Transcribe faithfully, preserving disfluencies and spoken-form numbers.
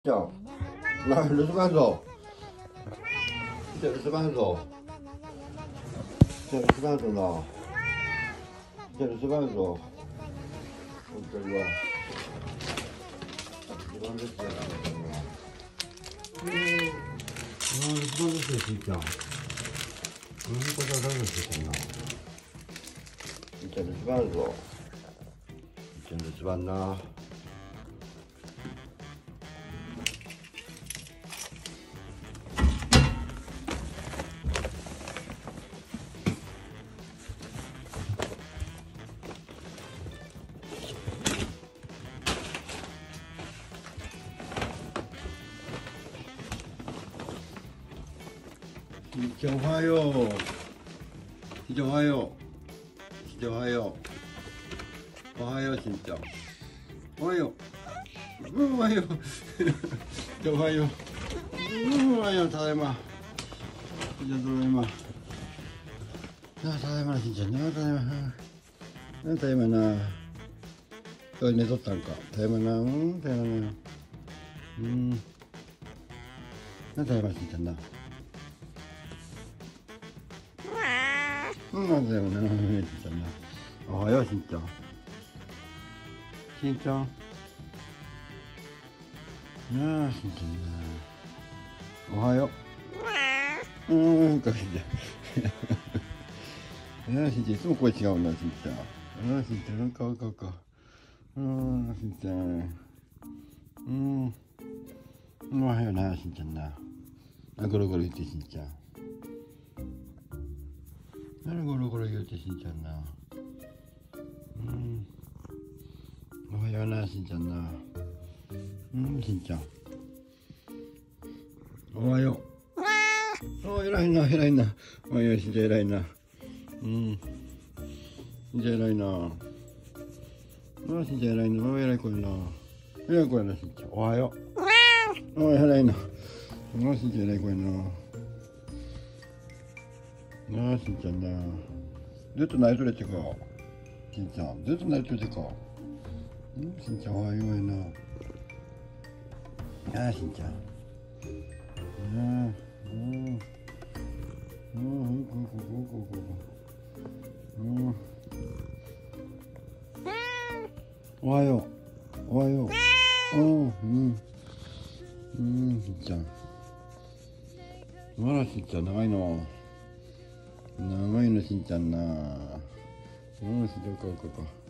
じゃあ、な、留守番ぞ。じゃあ、留守番ぞ。じゃあ、留守番ぞな。じゃあ、留守番ぞ。本当には。留守番ですよ。うん。ああ、留守番ですよ、しーちゃん。うん、これは誰のしてんの。しーちゃん、留守番ぞ。しーちゃん、留守番な。しーちゃんおはよう。しーちゃんおはよう。しーちゃんおはよう。おはようしーちゃん。おはよう。うん、おはよう。おはよう。うん、おはよう。ただいま。しーちゃんただいま。あ、ただいましーちゃんな。ただいま。な、ただいまな。今日寝とったんか。ただいまな。うん、ただいまな。うん。な、ただいましーちゃんな。うん、なんだよな、しんちゃんな。おはよう、しんちゃん。しんちゃん。なあ、しんちゃんな。おはよう。うーん、かしんちゃん。なあ、しんちゃん、いつも声違うな、しんちゃん。なあ、しんちゃん、かわかわか。うーん、しんちゃん。うん。おはような、しんちゃんな。あ、ゴロゴロ言って、しんちゃん。なゴロゴロ言うて、しんちゃんな。うん。おはような、しんちゃんな。うん、しんちゃん。おはよう。お、偉いな、偉いな。おはよう、しんちゃん、偉いな。うん。しんちゃん、偉いな。あ、しんちゃん、偉いな。お、偉い子やな。偉い子やな、しんちゃん。おはよう。お、偉いな。あ、しんちゃん、偉い子やな。あ、しんちゃんな。ずっと泣いとれてか。しんちゃん、ずっと泣いとれてか。うん、しんちゃん、おはようやな。あ、しんちゃん。あ、うん。うん、うん、ここ、ここ、ここ。うん。おはよう。おはよう。うん、うん。うん、しんちゃん。あら、しんちゃん、長いの。長いの、しんちゃんな。うん、しんちゃん、こう、こう、こう。